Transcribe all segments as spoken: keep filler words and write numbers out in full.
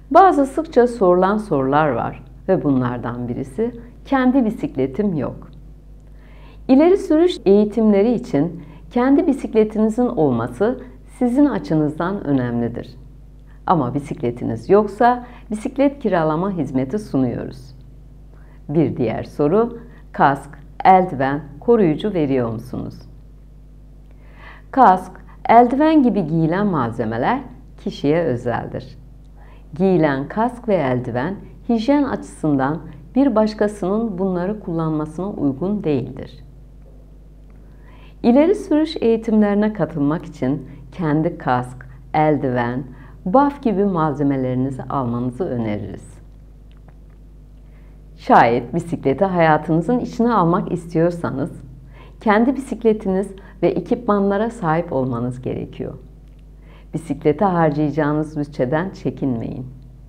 Bazı sıkça sorulan sorular var ve bunlardan birisi kendi bisikletim yok. İleri sürüş eğitimleri için kendi bisikletinizin olması sizin açınızdan önemlidir. Ama bisikletiniz yoksa bisiklet kiralama hizmeti sunuyoruz. Bir diğer soru, kask, eldiven, koruyucu veriyor musunuz? Kask, eldiven gibi giyilen malzemeler kişiye özeldir. Giyilen kask ve eldiven hijyen açısından bir başkasının bunları kullanmasına uygun değildir. İleri sürüş eğitimlerine katılmak için kendi kask, eldiven, baf gibi malzemelerinizi almanızı öneririz. Şayet bisikleti hayatınızın içine almak istiyorsanız, kendi bisikletiniz ve ekipmanlara sahip olmanız gerekiyor. Bisiklete harcayacağınız bütçeden çekinmeyin.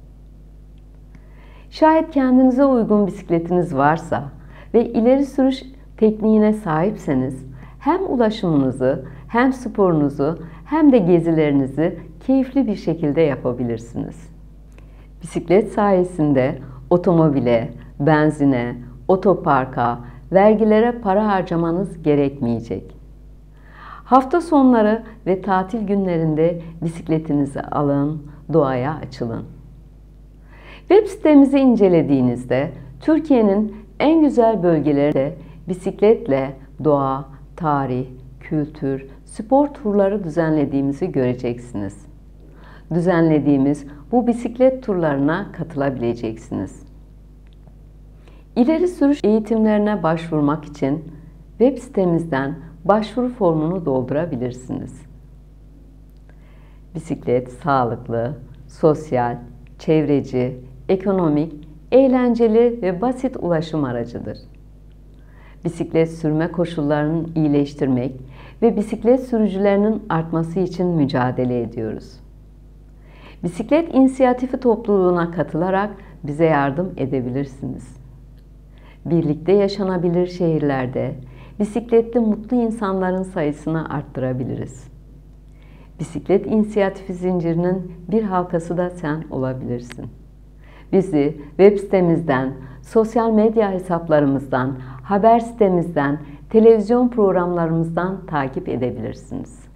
Şayet kendinize uygun bisikletiniz varsa ve ileri sürüş tekniğine sahipseniz, hem ulaşımınızı, hem sporunuzu, hem de gezilerinizi keyifli bir şekilde yapabilirsiniz. Bisiklet sayesinde otomobile, benzine, otoparka, vergilere para harcamanız gerekmeyecek. Hafta sonları ve tatil günlerinde bisikletinizi alın, doğaya açılın. Web sitemizi incelediğinizde Türkiye'nin en güzel bölgelerinde bisikletle doğa, tarih, kültür, spor turları düzenlediğimizi göreceksiniz. Düzenlediğimiz bu bisiklet turlarına katılabileceksiniz. İleri sürüş eğitimlerine başvurmak için web sitemizden başvuru formunu doldurabilirsiniz. Bisiklet sağlıklı, sosyal, çevreci, ekonomik, eğlenceli ve basit ulaşım aracıdır. Bisiklet sürme koşullarını iyileştirmek ve bisiklet sürücülerinin artması için mücadele ediyoruz. Bisiklet İnisiyatifi topluluğuna katılarak bize yardım edebilirsiniz. Birlikte yaşanabilir şehirlerde bisikletli mutlu insanların sayısını arttırabiliriz. Bisiklet İnisiyatifi zincirinin bir halkası da sen olabilirsin. Bizi web sitemizden, sosyal medya hesaplarımızdan, haber sitemizden, televizyon programlarımızdan takip edebilirsiniz.